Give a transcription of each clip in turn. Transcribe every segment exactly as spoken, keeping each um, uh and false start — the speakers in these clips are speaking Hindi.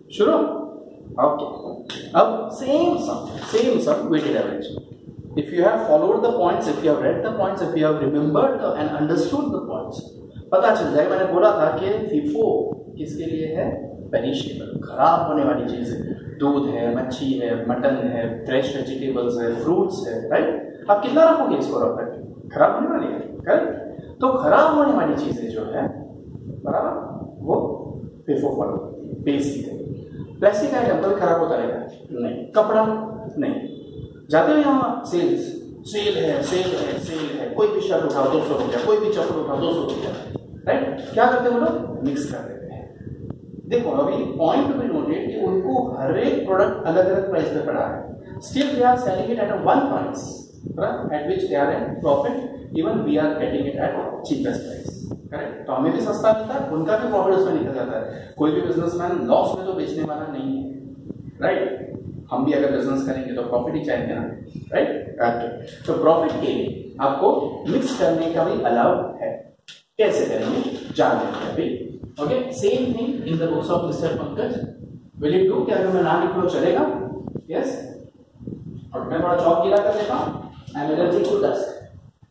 शुरू। ओके, अब same sum same sum weighted average. If you have followed the points, if you have read the points, if you have remembered the, and understood the points, पता चल जाएगा। मैंने बोला था कि फीफो किसके लिए है? पेरिशेबल, खराब होने वाली चीज है। दूध है, मच्छी है, मटन है, फ्रेश वेजिटेबल्स है, फ्रूट्स है, राइट। आप कितना रखोगे इसको रख करके? खराब होने वाली है, करेक्ट। तो खराब होने वाली चीजें जो है, बराबर, वो फीफो फॉलो करती है, बेसिक है। प्लास्टिक आइटम कभी खराब होता रहेगा? नहीं। कपड़ा नहीं। जाते हो यहाँ सेल्स, सेल है, सेल है, सेल है, कोई भी शर्ट उठाओ दो सौ रुपया, कोई भी चप्पल उठाओ दो सौ रुपया, राइट। क्या करते हैं वो लोग? मिक्स कर देते हैं। देखो अभी पॉइंट भी नोटेड कि उनको हर एक प्रोडक्ट अलग अलग प्राइस पे पड़ा है। Still we are selling it at a one price, at which they are in profit, even we are getting it at cheapest price, correct. तो हमें भी सस्ता मिलता है, उनका भी प्रॉफिट उसमें निकल जाता है। कोई भी बिजनेसमैन लॉस में तो बेचने वाला नहीं है, राइट। हम भी अगर बिजनेस करेंगे तो प्रॉफिट ही चाहेंगे ना, राइट। तो प्रॉफिट के लिए आपको मिक्स करने का भी अलाउ है। कैसे करेंगे जान लेते हैं अभी। Okay, same thing in the books of mister Pankaj. Will it do? क्या अगर मैं नाम लिख लो चलेगा? यस। और मैं थोड़ा चौक गिरा कर देता हूँ। I am allergic to dust,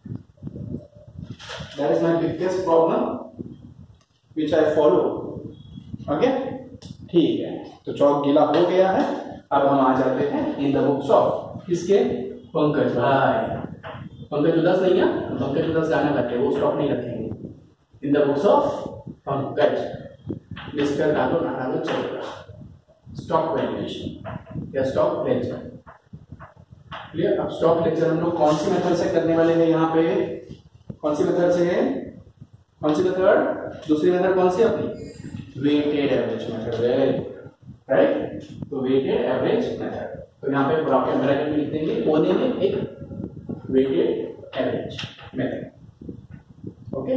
that is my biggest problem which I follow. Okay, ठीक है। तो चौक गीला हो गया है। अब हम आ जाते हैं इन द बुक्स ऑफ किसके? पंकज भाई। पंकज उदास नहीं है, पंकज उदास गाना गाते, वो स्टॉक नहीं रखेंगे। In the books of Pankaj, mister डालो ना डालो चलेगा। स्टॉक वैल्यूएशन या स्टॉक लेजर, क्लियर। अब स्टॉक लेजर हम लोग कौन सी मेथड से करने वाले हैं? यहाँ पे कौन सी मेथड से है? कौन सी मेथड? दूसरी मेथड कौन सी अपनी? Weighted average method, right. तो वेटेड एवरेज मेथड, तो यहाँ पे ब्रैकेट ब्रैकेट में लिख देंगे, कोने में एक weighted average method. Okay,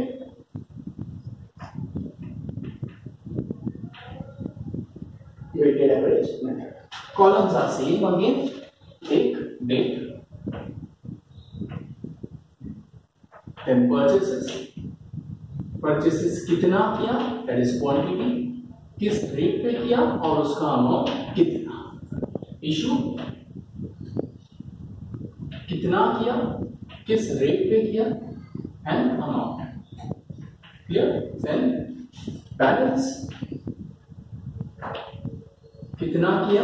weighted average method. Columns are same again, एक डेट, देन परचेसेस, परचेसेस कितना किया, दैट इज क्वांटिटी, किस रेट पे किया और उसका अमाउंट कितना। इशू, कितना किया, किस रेट पे किया, and amount, clear. Then balance, कितना किया,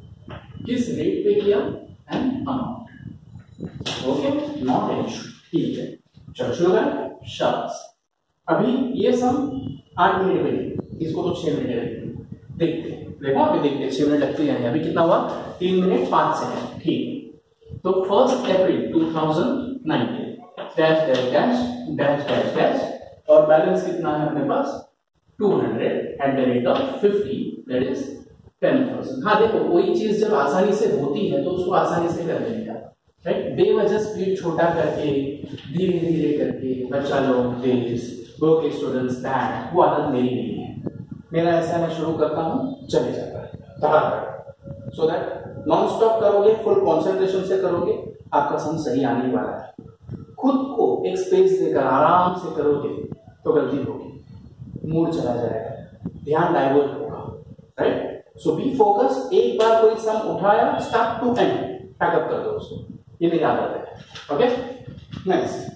किस रेट पे किया, and amount. Okay, not an issue, ठीक है। चलो शुरू करें, शाबाश। अभी ये सम आठ मिनट में, इसको तो छह मिनट लगेंगे। देखते हैं, देखो अभी देखते हैं छह मिनट लगते हैं। अभी कितना हुआ? तीन मिनट पांच सेकंड, ठीक है। तो first April two thousand nineteen, dash dash dash dash dash dash, और बैलेंस कितना है अपने पास? Two hundred at the rate of fifty, that is ten thousand. हाँ देखो, कोई चीज जब आसानी से होती है तो उसको आसानी से कर लेने का, राइट। बेवजह स्पीड छोटा करके, धीरे धीरे करके, बच्चा लोग दिस, वर्क स्टूडेंट्स दैट, वो आदत मेरी नहीं है। मेरा ऐसा मैं शुरू करता हूँ, चले जाता है धड़ाधड़, सो दैट नॉन स्टॉप करोगे, फुल कंसंट्रेशन से करोगे, आपका सम सही आने वाला है। खुद को एक स्पेस देकर आराम से करोगे तो गलती होगी, मूड चला जाएगा, ध्यान डाइवर्ट होगा, राइट। सो बी फोकस। एक बार कोई सम उठाया, स्टार्ट टू एंड पैकअप कर दो उसको, ये मेरी आदत है। Okay, next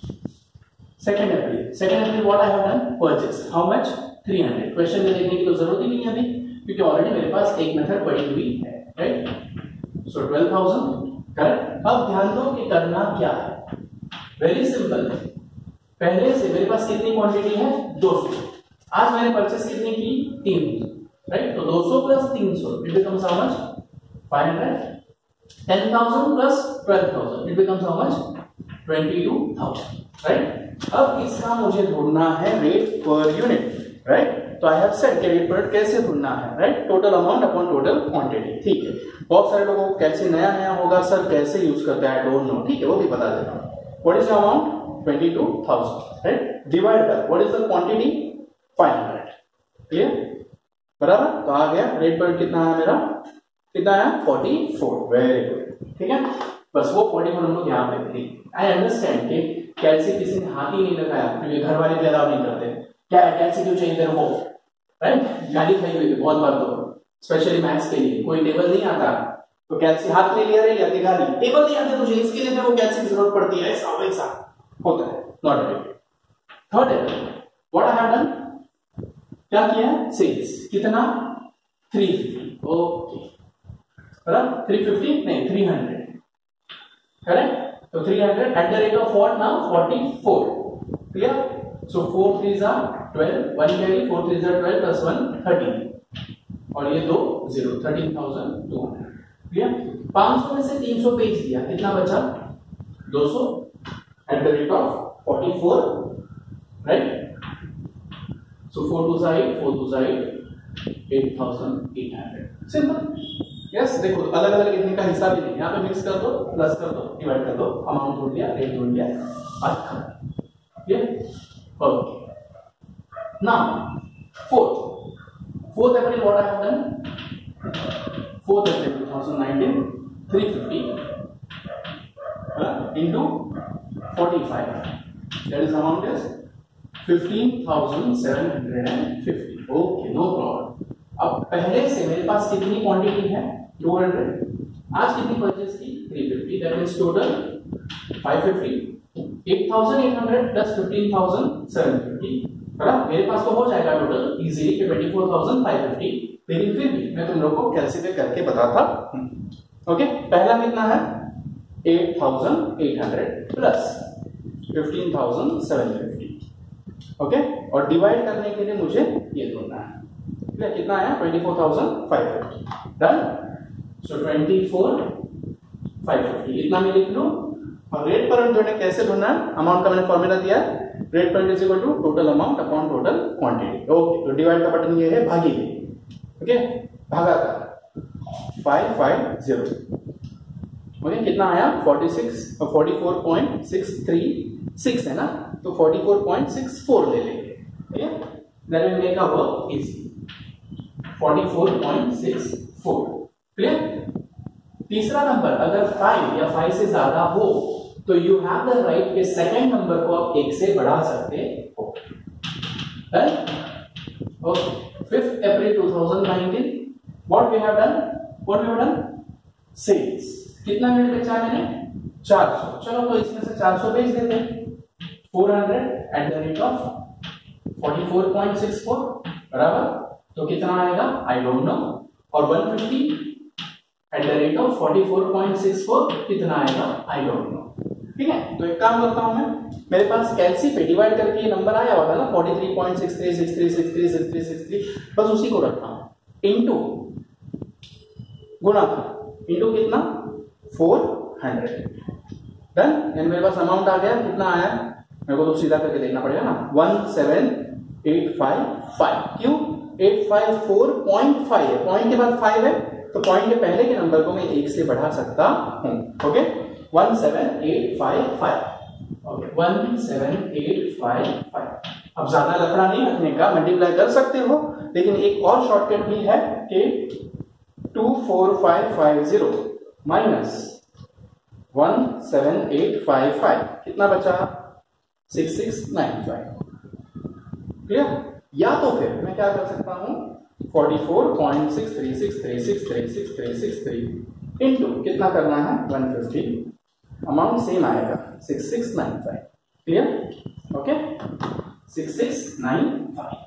second April. Second April what I have done? Purchase, how much? Three hundred. Question में देखने की तो जरूरत ही नहीं है अभी, क्योंकि ऑलरेडी मेरे पास एक मेथड पड़ी हुई है, right. So twelve thousand, correct. अब ध्यान दो कि करना क्या है, वेरी सिंपल। पहले से मेरे पास कितनी क्वांटिटी है? दो सौ। आज मैंने परचेस कितनी की? तीन, राइट। तो दो सौ प्लस तीन सौ, it becomes how much? Five hundred. Ten thousand plus twelve thousand, it becomes how much? Twenty two thousand, right. अब इसका मुझे ढूंढना है रेट पर यूनिट, राइट। तो आई हैव सेड कि रेट पर कैसे ढूंढना है, right. Total amount upon total quantity, ठीक है। बहुत सारे लोगों को कैसे नया नया होगा, सर कैसे यूज करते हैं, आई डोंट नो, ठीक है, वो भी बता देता हूँ। What is the amount? Twenty two thousand, right. Divide by what is the quantity? Five hundred, clear, बराबर। तो आ गया रेट पर कितना है मेरा? कितना है? फोर्टी फोर, वेरी गुड, ठीक है। बस वो फोर्टी फोर हम लोग यहाँ पे थे। आई अंडरस्टैंड कि कैलसी किसी ने हाथ ही नहीं लगाया, क्योंकि घर वाले भी अलाउ नहीं करते। क्या है कैलसी क्यों चाहिए तेरे को, राइट। गाली खाई हुई बहुत बार तो, स्पेशली मैथ्स के लिए कोई टेबल नहीं आता तो कैलसी हाथ में लिया रहे या दिखा नहीं, टेबल नहीं आते मुझे, इसके लिए वो कैलसी की जरूरत पड़ती है, ऐसा वैसा होता है, नॉट रिलेटेड। थर्ड है व्हाट आई हैव डन, क्या किया है, सेल्स कितना थ्री फिफ्टी, ओके बराबर थ्री फिफ्टी नहीं थ्री हंड्रेड, करेक्ट। तो three hundred at the rate of what now forty four, clear. So four threes are twelve, one carry, four threes are twelve plus one thirteen, और ये दो zero, thirteen thousand two hundred, clear. पांच सौ में से तीन सौ पेज दिया, कितना बचा दो सौ at the rate of forty four, right. So four to side, four to side eight thousand eight hundred, simple. Yes, देखो अलग अलग लिखने का हिस्सा भी नहीं, यहाँ पे मिक्स कर दो, प्लस कर दो, डिवाइड कर दो, अमाउंट जोड़ दिया, रेट जोड़ दिया, अच्छा, clear, okay. Now fourth fourth April what I have done, fourth April two thousand nineteen, three fifty into forty-five, that is amount is fifteen thousand seven hundred fifty, okay, no problem। अब पहले से मेरे पास कितनी क्वांटिटी है टू हंड्रेड, आज कितनी परचेज की three fifty, that means total five fifty, eight thousand eight hundred plus fifteen thousand seven fifty, बराबर मेरे पास तो हो जाएगा total easily twenty four thousand five fifty, लेकिन फिर भी मैं तुम लोग को कैलकुलेट करके बताता। ओके, पहला कितना है eight thousand eight hundred plus fifteen thousand seven fifty, okay, और डिवाइड करने के लिए मुझे ये ढूंढना है, कितना आया twenty four thousand five fifty, done. So twenty four five fifty इतना मैं लिख लूं, और रेट पर ढूंढने कैसे ढूंढना है, अमाउंट का मैंने फॉर्मूला दिया है, rate per is equal to total amount upon total quantity, okay. तो डिवाइड का बटन ये है भागी, ओके, भागा का फाइव फाइव जीरो, ओके, कितना आया forty six forty four point six three six है ना, तो forty four point six four ले लेंगे, ठीक है, that will make our work easy, forty four point six four, clear. तीसरा नंबर अगर फाइव या फाइव से ज्यादा हो तो यू हैव द राइट के सेकंड नंबर को आप एक से बढ़ा सकते हो, okay. Fifth April two thousand nineteen, what we have done, what we have done, sales कितना यूनिट बेचा मैंने चार सौ, चलो तो इसमें से चार सौ बेच देते हैं, four hundred at the rate of forty four point six four, बराबर, तो कितना आएगा आई डोंट नो, और one fifty at the rate of forty four point six four कितना आएगा आई डोंट नो, ठीक है। तो एक काम करता हूं मैं, मेरे पास कैलसी पे डिवाइड करके ये नंबर आया हुआ था ना forty three point six three six three six three six three six three, बस उसी को रखता हूं, इनटू गुणा इनटू कितना फोर हंड्रेड, डन। यानी मेरे पास अमाउंट आ गया, कितना आया मेरे को तो सीधा करके देखना पड़ेगा ना, one seven eight five five, क्यों eight five four point five है, पॉइंट के बाद फाइव है, तो पॉइंट के पहले के नंबर को मैं एक से बढ़ा सकता हूं, okay, one seven eight five five, okay, one seven eight five five. अब ज्यादा लफड़ा नहीं रखने का, मल्टीप्लाई कर सकते हो, लेकिन एक और शॉर्टकट भी है कि two four five five zero minus one seven eight five five, कितना बचा six six nine five, clear. या तो फिर मैं क्या कर सकता हूं, forty four point six three six three six three six three six three into कितना करना है वन फिफ्टी, अमाउंट सेम आएगा six six nine five, clear, okay, six six nine five,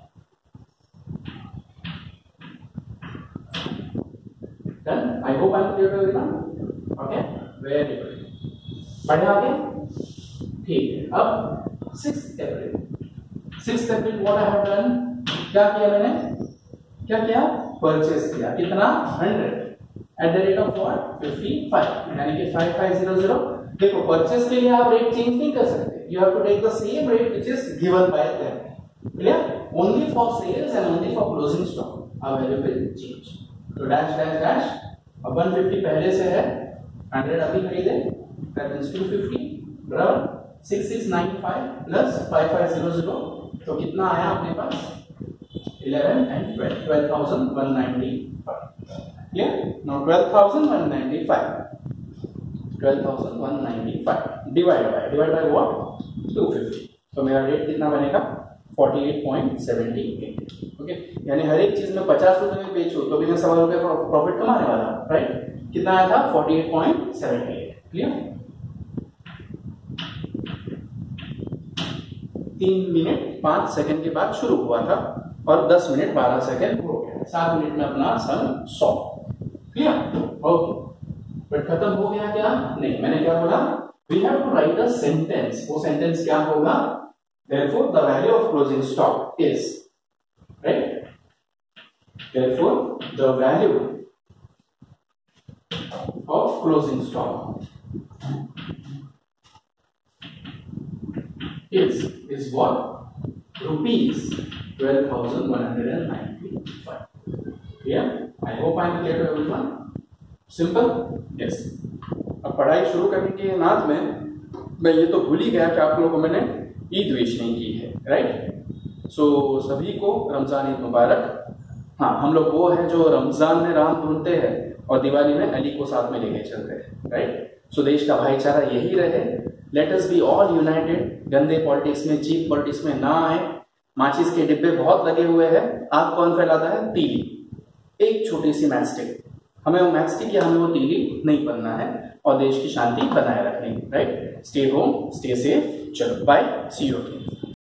done. I hope I am clear ना, ओके, वेरी गुड, बढ़े आगे, ठीक है। अब sixth April, sixth April what I have done, क्या किया मैंने, क्या किया परचेस किया, कितना hundred at the rate of what fifty five, यानी कि फाइव फाइव जीरो जीरो। देखो परचेस के लिए आप रेट चेंज नहीं कर सकते, you have to take the same rate which is given by them, clear, only for sales and only for closing stock available change. तो डैश डैश डैश, अब वन फिफ्टी पहले से है, हंड्रेड अभी खरीदे, दैट मींस टू फिफ्टी, बराबर six six nine five plus five five zero zero, तो कितना आया अपने पास eleven and twelve, twelve thousand one ninety five, clear. Now twelve thousand one ninety five, twelve thousand one ninety five divide by divide by what two fifty, तो मेरा रेट कितना बनेगा अड़तालीस पॉइंट सात आठ। ओके, यानी हर एक चीज में पचास रुपए में बेचो तो भी मैं सवा रुपए प्रॉफिट कमाने वाला, राइट। कितना आया था? अड़तालीस पॉइंट सात आठ। क्लियर? तीन मिनट पांच सेकंड के बाद शुरू हुआ था और दस मिनट बारह सेकंड हो गया। सात मिनट में अपना सम सौ। क्लियर? ओके, बट खत्म हो गया क्या? नहीं, मैंने क्या बोला? We have to write a sentence. वो सेंटेंस क्या होगा? Therefore, the value of closing stock is, right? Therefore, the value of closing stock is is what? Rupees twelve thousand one hundred ninety-five. Yeah, I hope I am clear to everyone. Simple? Yes. अब पढ़ाई शुरू करने के नाथ में मैं ये तो भूल ही गया कि आप लोगों को मैंने ईद विश नहीं की है, राइट। सो so, सभी को रमजान ईद मुबारक। हाँ, हम लोग वो है जो रमजान में राम ढूंढते हैं और दिवाली में अली को साथ में लेके चलते हैं, राइट। सो देश का भाईचारा यही रहे। Let us be all united. गंदे पॉलिटिक्स में, चीप पॉलिटिक्स में ना आए। माचिस के डिब्बे बहुत लगे हुए हैं, आग कौन फैलाता है? तीली। एक छोटी सी मैचस्टिक, हमें वो मैचस्टिक या हमें वो तीली नहीं बनना है और देश की शांति बनाए रखनी, right. Stay home, stay safe. चलो बाय, सी यू अगेन।